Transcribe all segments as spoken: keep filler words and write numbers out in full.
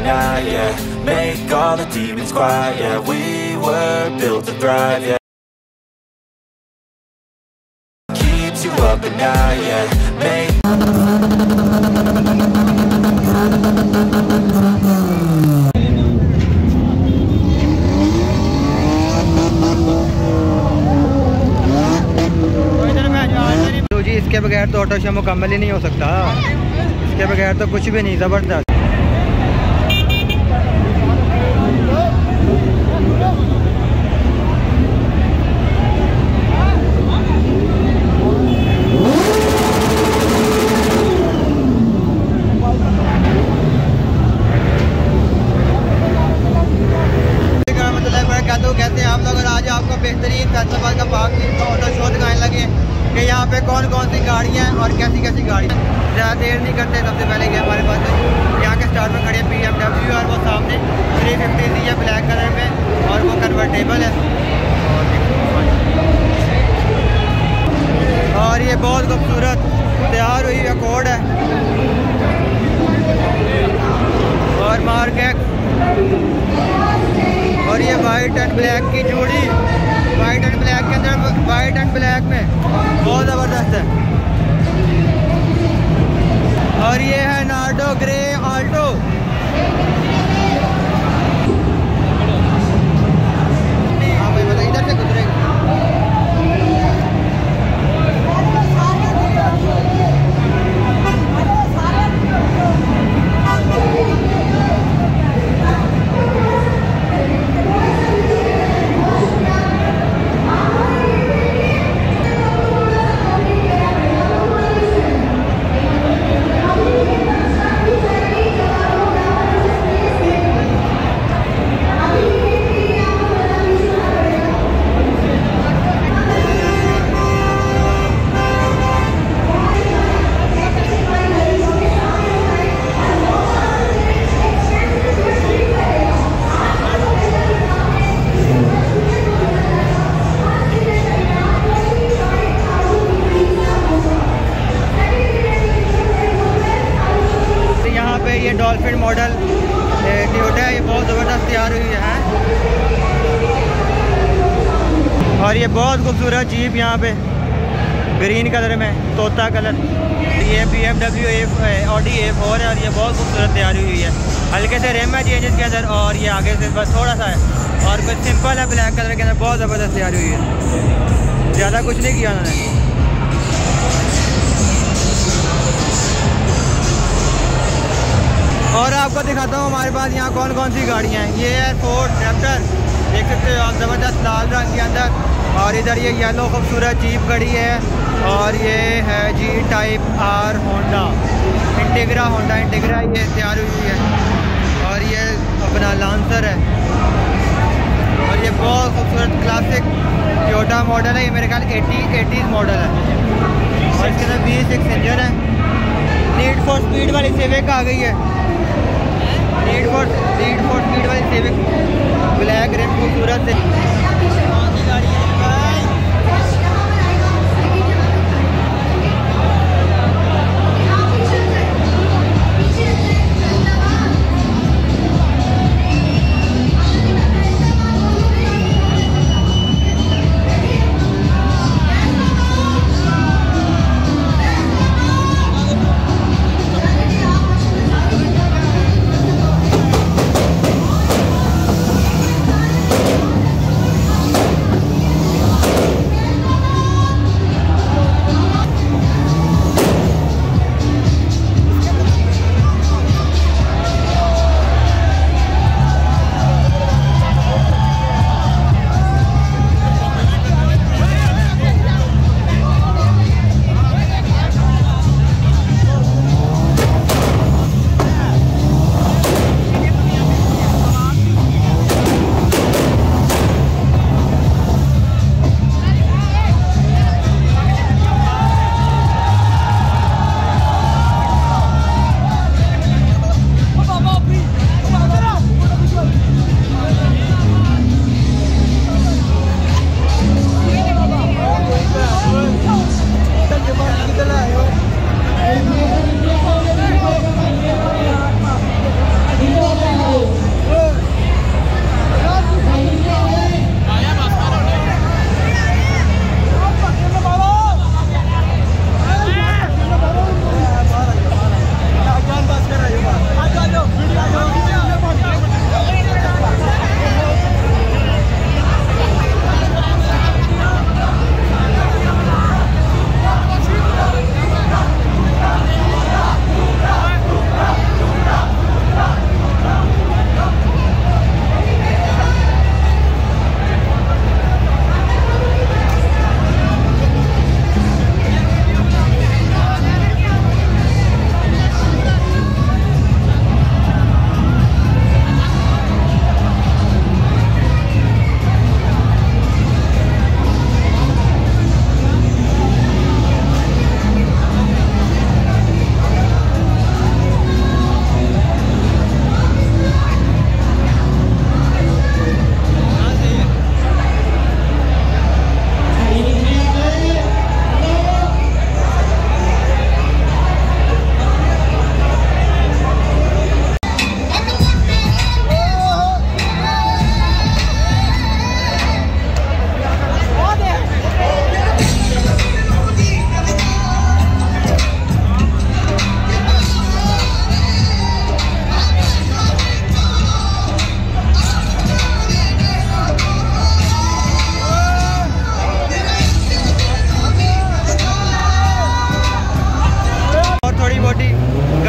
night, yeah. Make all the demons quiet, yeah. We were built to thrive, yeah. Keeps you up at night, yeah. Make इसके बगैर तो auto show मुकम्मल ही नहीं हो सकता। इसके बगैर तो कुछ भी नहीं। ज़बरदस्त। कहते हैं आप लोग, आज आपको बेहतरीन फैसलाबाद का पार्क ऑटो शो दिखाने लगे कि यहाँ पे कौन कौन सी गाड़ियाँ हैं और कैसी कैसी गाड़ियाँ। ज़्यादा देर नहीं करते, सबसे पहले ये हमारे पास यहाँ के स्टार्ट में खड़ी है बी एम डब्ल्यू और वो सामने थ्री फिफ्टी सी है ब्लैक कलर में और वो कन्वर्टेबल है। और ये बहुत खूबसूरत तैयार हुई अकॉर्ड है और मार्केट और ये वाइट एंड ब्लैक की जोड़ी, वाइट एंड ब्लैक के अंदर वाइट एंड ब्लैक में बहुत ज़बरदस्त है। और ये है नार्डो ग्रे आल्टो। हाँ भाई मतलब इधर से गुजरेगा। ये डॉल्फिन मॉडल टोयोटा है, ये बहुत ज़बरदस्त तैयार हुई है। और ये बहुत खूबसूरत जीप यहाँ पे ग्रीन कलर में, तोता कलर। ये बी एम डब्ल्यू ए ऑडी ए फोर है और ये बहुत खूबसूरत तैयार हुई है। हल्के से रेम है चेंजेस के अंदर और ये आगे से बस थोड़ा सा है और कुछ सिंपल है ब्लैक कलर के अंदर, बहुत ज़बरदस्त तैयार हुई है। ज़्यादा कुछ नहीं किया उन्होंने। और आपको दिखाता हूँ हमारे पास यहाँ कौन कौन सी गाड़ियाँ हैं। ये है फोर्ड रैप्टर, देख सकते हो आप, ज़बरदस्त लाल रंग के अंदर। और इधर ये येलो खूबसूरत जीप खड़ी है और ये है G type R Honda Integra, Honda Integra ये तैयार हुई है। और ये अपना लांसर है और ये बहुत खूबसूरत क्लासिक टोयोटा मॉडल है। ये मेरे ख्याल एटी एटीज़ मॉडल है और इसके अंदर वी सिक्स इंजन है। नीड फॉर स्पीड वाली सिविक आ गई है, Need for Need for Speed वाली सिविक ब्लैक रेड खूबसूरत है।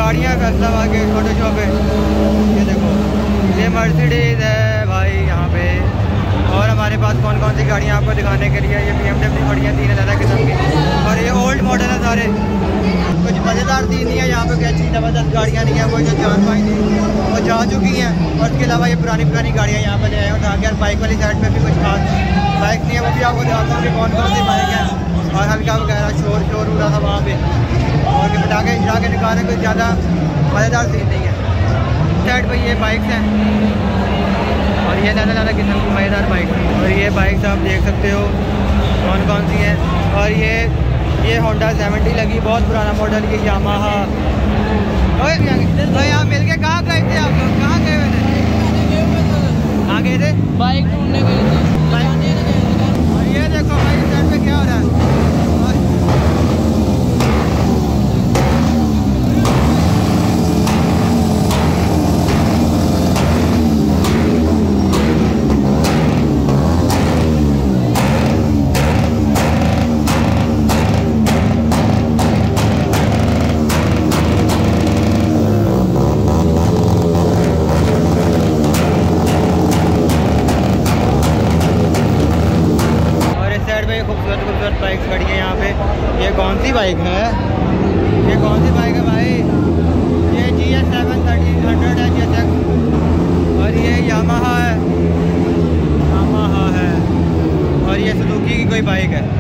गाड़ियाँ फैसलाबाद के छोटे शॉप पे। ये देखो ये मर्सिडीज़ है भाई यहाँ पे। और हमारे पास कौन कौन सी गाड़ियाँ आपको दिखाने के लिए, ये बी एम डब्ल्यू खड़ी हैं तीन हज़ार किस्म की, और ये ओल्ड मॉडल है सारे। कुछ मज़ेदार चीज़ नहीं है यहाँ पे, अच्छी ज़बरदस्त गाड़ियाँ नहीं है वो जो चार पाँच थी वो जा चुकी हैं। और उसके अलावा ये पुरानी पुरानी गाड़ियाँ यहाँ पर ले आए हैं। उठा के बाइक वाली साइड पर भी कुछ खास बाइक नहीं है, वो भी आपको दिखाता हूँ कि कौन कौन सी बाइक है। और हल्का वगैरह शोर शोर हो रहा था वहाँ पे, और कि पटाखे इजरा के निकालने कुछ ज़्यादा मज़ेदार चीज़ नहीं है। साइड पर ये बाइक्स हैं और ये ज़्यादा ज़्यादा किस्म की मज़ेदार बाइक है। और ये बाइक्स आप देख सकते हो कौन कौन सी हैं। और ये ये होंडा सेवेंटी लगी, बहुत पुराना मॉडल, ये यामाहा। तो यहाँ मिल के कहाँ गए थे आप लोग, कहाँ गए हुए थे? कहाँ गए थे? बाइक ढूंढने गए थे। और ये देखो भाई साइड पे क्या हो रहा है। खूबसूरत खूबसूरत बाइक खड़ी है यहाँ पे। ये कौन सी बाइक है, ये कौन सी बाइक है भाई? ये G S seven thirteen hundred है जी एस एक्स। और ये यामाहा है, यामाहा है। और ये सुजुकी की कोई बाइक है।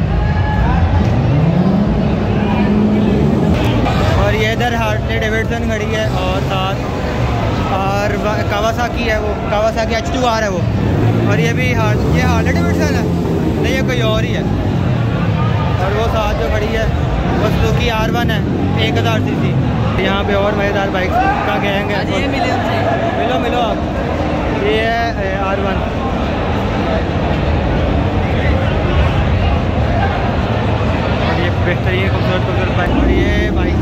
और ये इधर हार्ले डेविडसन खड़ी है, और साथ और कावासाकी है, वो कावासाकी एच टू आर है वो। और ये भी हार ये हार्ले डेविडसन है, नहीं ये कोई और ही है। और वो साथ जो खड़ी है वो सुजुकी आर वन है, एक हज़ार सी सी। यहाँ पे और मज़ेदार बाइक का गैंग है। ये मिले मिलो मिलो आप, ये है आर वन। और ये बेहतरीन खूबसूरत खूबसूरत बाइक। और ये बाइक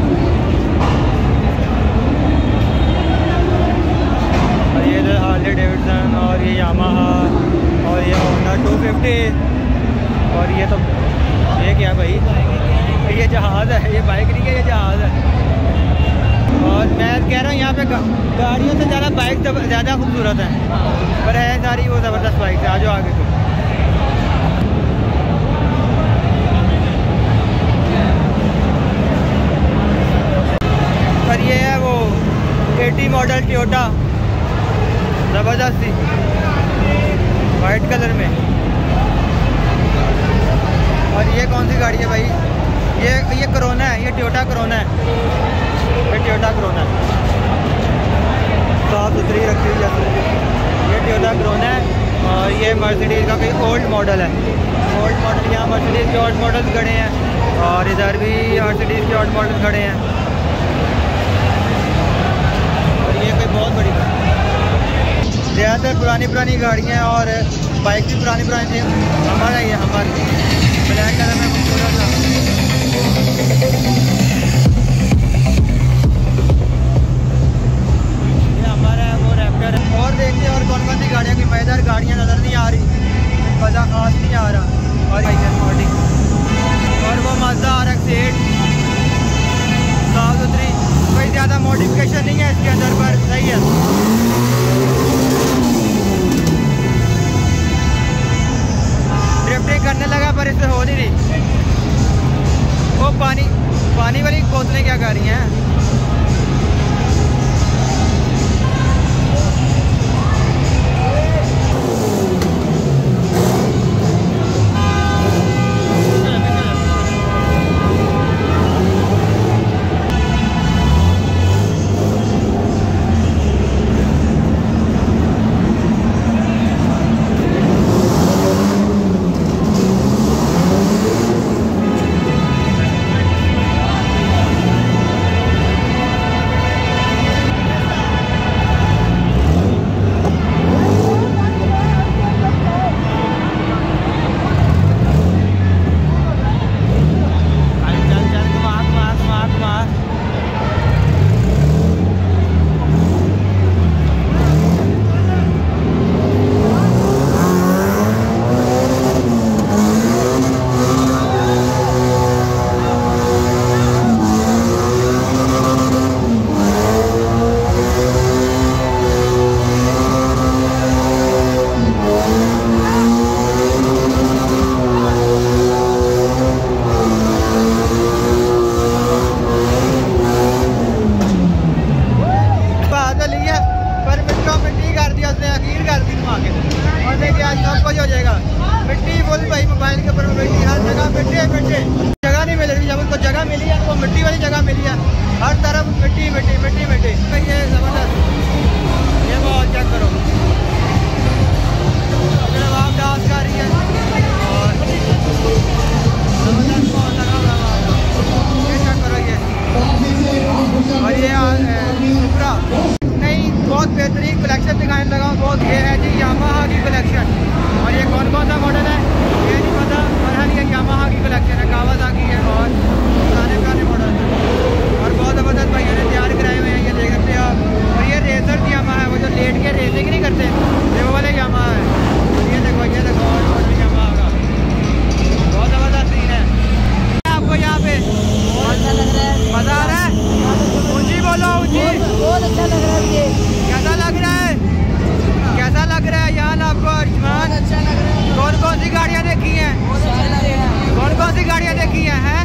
और ये इधर हार्ले डेविडसन, और ये यामाहा, और ये होंडा टू फिफ्टी। और ये तो ये क्या भाई, ये जहाज़ है, ये बाइक नहीं है, ये जहाज़ है। और मैं कह रहा हूँ यहाँ पे गाड़ियों से ज़्यादा बाइक ज़्यादा खूबसूरत है, पर है सारी वो ज़बरदस्त बाइक है। आ जाओ आगे तो। पर ये है वो एटी मॉडल टोयोटा, ज़बरदस्त सी वाइट कलर में। और ये कौन सी गाड़ी है भाई? ये ये करोना है, ये टोयोटा करोना है, ये टोयोटा करोना है, साफ सुथरी रखी हुई है। ये टोयोटा करोना है। और ये मर्सिडीज़ का कोई ओल्ड मॉडल है, ओल्ड मॉडल। यहाँ मर्सिडीज़ के ओल्ड मॉडल खड़े हैं, और इधर भी मर्सिडीज़ के ओल्ड मॉडल खड़े हैं। और ये कोई बहुत बड़ी गाड़ी, ज़्यादातर पुरानी पुरानी गाड़ियाँ और बाइक भी पुरानी पुरानी थी। हमारा ये हमारा ब्लैक कलर में खूबसूरत था। ये हमारा है वो रैप्टर है। और देखते हैं और कौन कौन सी गाड़ियाँ, की मज़ेदार गाड़ियाँ नज़र नहीं आ रही, मज़ा खास नहीं आ रहा। और और वो माज़दा आर एक्स एट साफ सुथरी, कोई ज़्यादा मॉडिफिकेशन नहीं है इसके अंदर, पर सही है। ड्रिफ्टिंग करने लगा पर इससे हो नहीं रही। वो पानी पानी वाली बोतलें क्या कर रही हैं? वाली जगह मिली है, हर तरफ मिट्टी मिट्टी मिट्टी मिट्टी। ये ज़बरदस्त, ये माहौल चेक करो, आप डांस कर रही है और ज़बरदस्त माहौल लगा हुआ है। ये चेक करो, ये और ये सुपरा नहीं, बहुत बेहतरीन कलेक्शन दिखाने लगा हूँ बहुत। ये है जी यामाहा की कलेक्शन, और ये कौन कौन सा मॉडल है ये नहीं पता, बहरहाल ये यामाहा की कलेक्शन है, कावासाकी है और पुराने पुराने मॉडल है और बहुत ज़बरदस्त भाइयों ने तैयार कराए हुए हैं, ये देख सकते हो आप। और ये रेसर यामाहा है, वो जो लेट के रेसिंग नहीं करते, ये वो वाले यामाहा है। ये देखो, ये देखो और मॉडल यामाहा का बहुत ज़बरदस्त सीन है। आपको यहाँ पे अच्छा लग रहा है, मज़ा आ रहा है? ऊँची बोलो, ऊँची। बहुत अच्छा लग रहा है मुझे। कैसा लग रहा है, कैसा लग रहा है यार आपको अर्जुमान? अच्छा लग रहा है, कौन कौन सी गाड़ियाँ देखी हैं, बहुत अच्छा लग रहा है। कौन कौन सी गाड़ियाँ देखी हैं हैं?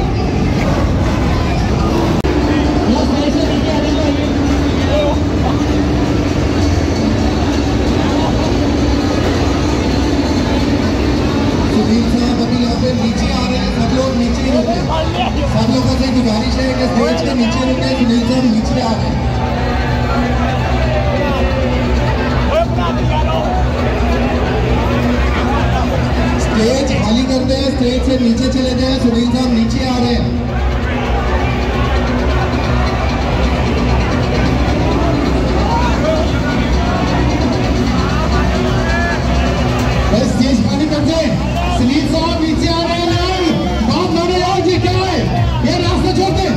सुधीर साहब अभी यहाँ पे नीचे आ रहे हैं, सब लोग नीचे ही रुके, सब लोगों से गुजारिश है कि स्टेज के नीचे रुके। सुधीर साहब नीचे आ रहे हैं। स्टेज खाली करते हैं, स्टेज से नीचे चले जाए। सुनील साहब नीचे आ रहे हैं। बस स्टेज खाली करते हैं। सुनील साहब नीचे आ रहे हैं। नहीं बात माने यार, ये क्या है, ये रास्ता छोड़ दे।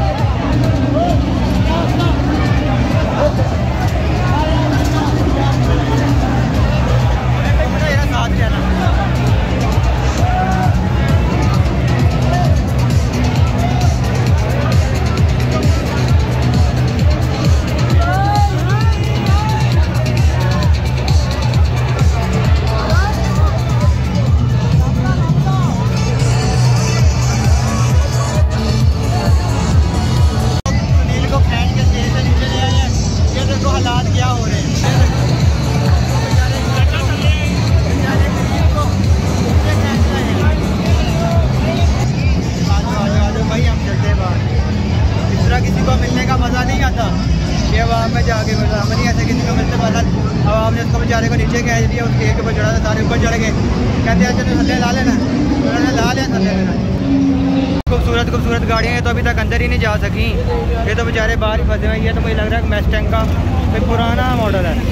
किसी को मिलने का मज़ा नहीं आता कि आवाम में जाके मज़ा नहीं ऐसे किसी को मिलते पता। आवाम ने उसको बेचारे को नीचे कह दिया, उसके एक ऊपर चढ़ा था, सारे ऊपर चढ़ गए, कहते हैं चलो थल्ले ला लेना, उन्होंने ला लिया थल्ले लेना। खूबसूरत खूबसूरत गाड़ियाँ हैं तो अभी तक अंदर ही नहीं जा सकी, ये तो बेचारे बाहर ही फंसे हुए हैं। ये तो मुझे लग रहा है मैस्टैंग का कोई पुराना मॉडल है।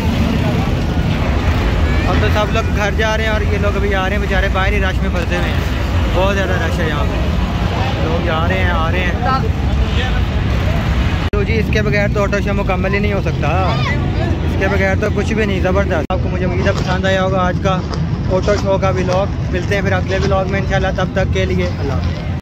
अब तो सब लोग घर जा रहे हैं और ये लोग अभी आ रहे हैं, बेचारे बाहर ही रश में फंसे हुए हैं। बहुत ज़्यादा रश है यहाँ पे, लोग जा रहे हैं आ रहे हैं। तो जी इसके बगैर तो ऑटो शो मुकम्मल ही नहीं हो सकता, इसके बगैर तो कुछ भी नहीं। ज़बरदस्त। आपको मुझे उम्मीद है पसंद आया होगा आज का ऑटो शो का व्लॉग। मिलते हैं फिर अगले व्लॉग में इंशाल्लाह, तब तक के लिए अल्लाह।